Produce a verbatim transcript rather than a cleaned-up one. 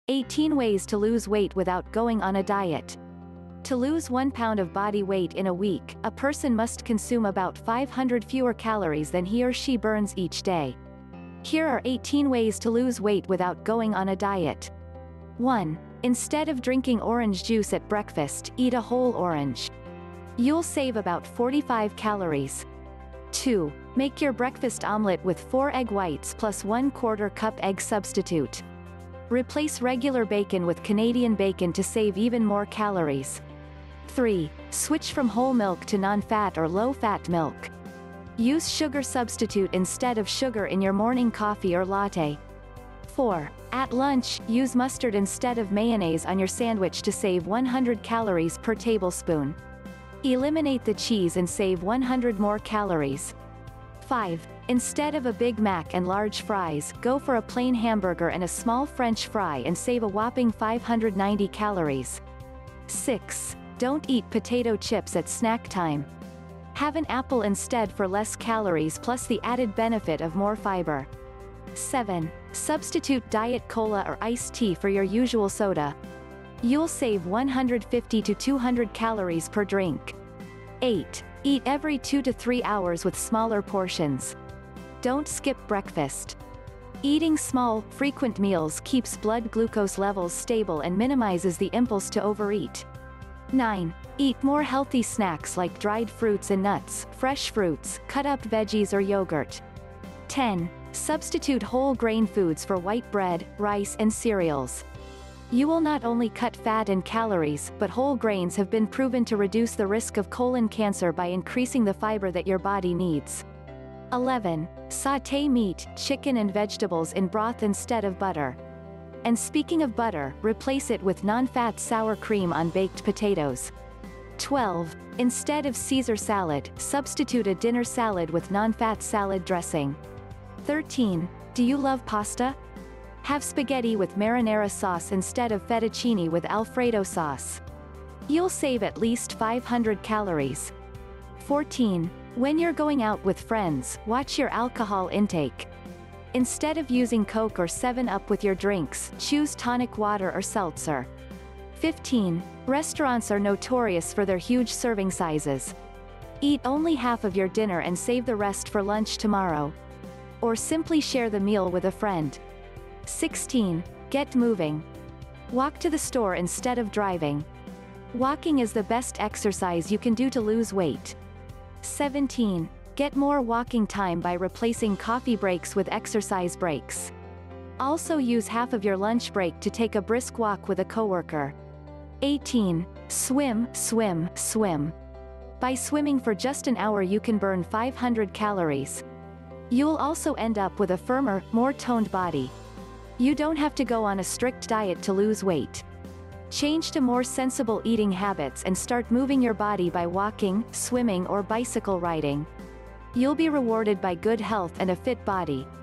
eighteen ways to lose weight without going on a diet. To lose one pound of body weight in a week, a person must consume about five hundred fewer calories than he or she burns each day. Here are eighteen ways to lose weight without going on a diet. one. Instead of drinking orange juice at breakfast, eat a whole orange. You'll save about forty-five calories. two. Make your breakfast omelette with four egg whites plus one quarter cup egg substitute. Replace regular bacon with Canadian bacon to save even more calories. three. Switch from whole milk to non-fat or low-fat milk. Use sugar substitute instead of sugar in your morning coffee or latte. four. At lunch, use mustard instead of mayonnaise on your sandwich to save one hundred calories per tablespoon. Eliminate the cheese and save one hundred more calories. five. Instead of a Big Mac and large fries, go for a plain hamburger and a small French fry and save a whopping five hundred ninety calories. six. Don't eat potato chips at snack time. Have an apple instead for less calories plus the added benefit of more fiber. seven. Substitute diet cola or iced tea for your usual soda. You'll save one hundred fifty to two hundred calories per drink. eight. Eat every two to three hours with smaller portions. Don't skip breakfast. Eating small, frequent meals keeps blood glucose levels stable and minimizes the impulse to overeat. nine. Eat more healthy snacks like dried fruits and nuts, fresh fruits, cut-up veggies or yogurt. ten. Substitute whole grain foods for white bread, rice and cereals. You will not only cut fat and calories, but whole grains have been proven to reduce the risk of colon cancer by increasing the fiber that your body needs. eleven. Sauté meat, chicken and vegetables in broth instead of butter. And speaking of butter, replace it with non-fat sour cream on baked potatoes. twelve. Instead of Caesar salad, substitute a dinner salad with non-fat salad dressing. thirteen. Do you love pasta? Have spaghetti with marinara sauce instead of fettuccine with Alfredo sauce. You'll save at least five hundred calories. fourteen. When you're going out with friends, watch your alcohol intake. Instead of using Coke or seven up with your drinks, choose tonic water or seltzer. fifteen. Restaurants are notorious for their huge serving sizes. Eat only half of your dinner and save the rest for lunch tomorrow. Or simply share the meal with a friend. sixteen. Get moving. Walk to the store instead of driving. Walking is the best exercise you can do to lose weight. seventeen. Get more walking time by replacing coffee breaks with exercise breaks. Also use half of your lunch break to take a brisk walk with a coworker. eighteen. Swim, swim, swim. By swimming for just an hour you can burn five hundred calories. You'll also end up with a firmer, more toned body. You don't have to go on a strict diet to lose weight. Change to more sensible eating habits and start moving your body by walking, swimming or bicycle riding. You'll be rewarded by good health and a fit body.